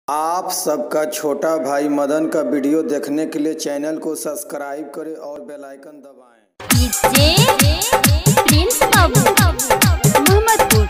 आप सबका छोटा भाई मदन का वीडियो देखने के लिए चैनल को सब्सक्राइब करें और बेल आइकन दबाएं। प्रिंस बाबू मोहम्मदपुर।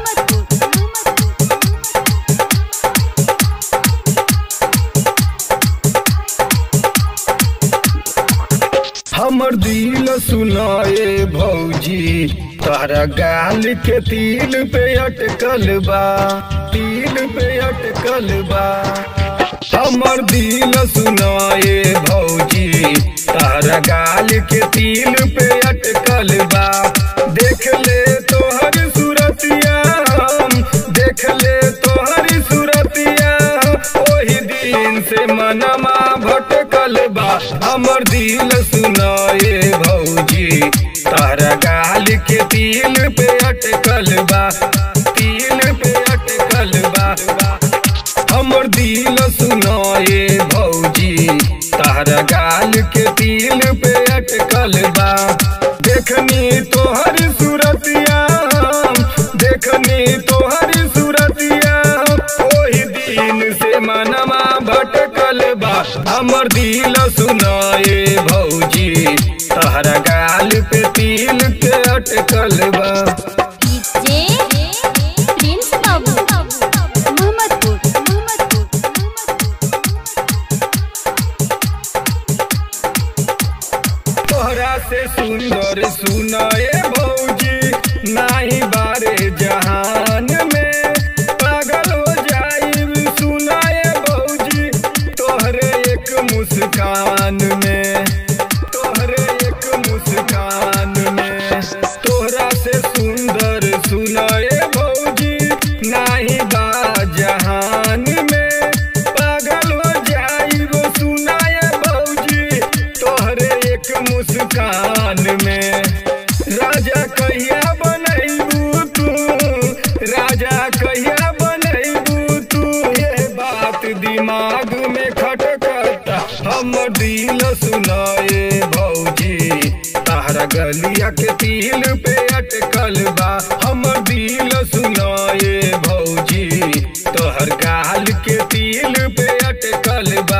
हमर दिल सुनाए भौजी तारा गाल के तिल पे अटकल बा, तिल पे अटकल बा। हमर दिल सुनाए भौजी तारा गाल के तिल पे अटकल बा। देख ले तोहर सूरतिया हम, देख ले तोहर सूरतिया ओही दिन से मनमा भटकल बा। हमर दिल सुनाए भौजी तारा गाल के तिल पे अटकल बा, तिल पे अटकल बा। हमर दिल सुनाए भौजी तारा गाल के तिल पे अटकल बा। देखनी तोहर सूरतिया हम, देखनी तोहर सूरतिया ओही दिन से मनमा भटकल बा। हमर दिल सुनाए भौजी तारा गाल पे तिल पे अटकल बा। प्रिंस बाबू मोहम्मदपुर। तोहरा से सुंदर सुनाए भौजी नाही बारे जहान में। पागल हो जाई सुनाए भौजी तोहरे एक मुस्कान में, तोहरे एक मुस्कान में। तोहरा से सुंदर सुनाए भौजी नाही बा जहान में। पागल हो जाई वो सुनाए भौजी तोहरे एक मुस्कान में। राजा कहिया बनैबू तू, राजा कहिया बनैबू तू, ये बात दिमाग में खटकता। हमर दिल सुनाए भौजी तारा गलिया के तिल पे अटकल बा। हमर दिल सुनाए भौजी तोहर गाल के तिल पे अटकल बा।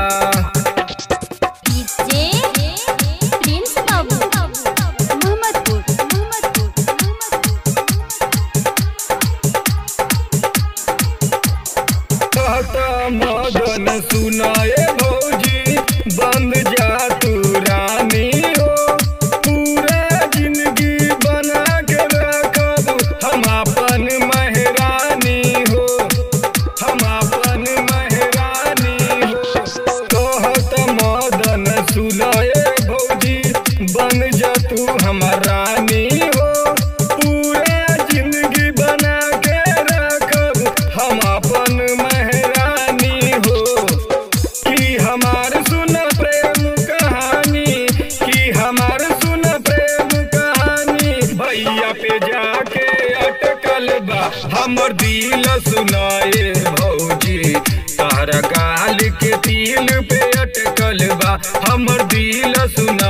प्रिंस बाबू मोहम्मदपुर। कहता मदन सुनाए भौजी बंद जा तू रानी हो। पूरा जिंदगी बना के रखब हम अपन मेहरानी हो, हम अपन मेहरानी हो। कहता मदन सुनाए भौजी बन जा तू हमार रानी हो। पूरा जिंदगी बना के रखब हम अपन मेहरानी हो। कि हमार सुन प्रेम कहानी, कि हमार सुन प्रेम कहानी भैया पे जाके अटकल बा। हमर दिल सुनाए भौजी तारा गाल के तिल पे अटकल बा। हमर दिल सुना